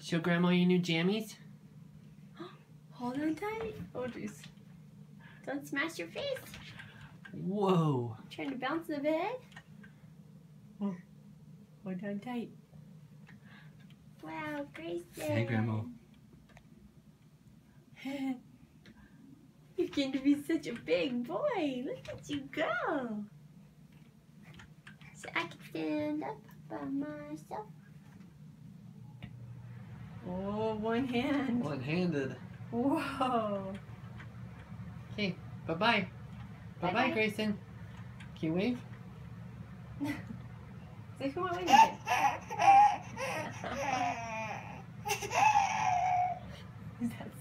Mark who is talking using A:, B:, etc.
A: Show Grandma your new jammies.
B: Hold on tight. Oh, jeez. Don't smash your face.
A: Whoa.
B: Trying to bounce the bed. Oh, hold on tight. Wow, Grayson.
A: Hey, Grandma.
B: You're getting to be such a big boy. Look at you go. So I can stand up by myself. Oh, one hand.
A: One-handed.
B: Whoa.
A: Okay, bye-bye. Bye-bye,
B: Bye-bye.
A: Grayson. Can you wave?
B: Say who am I? That's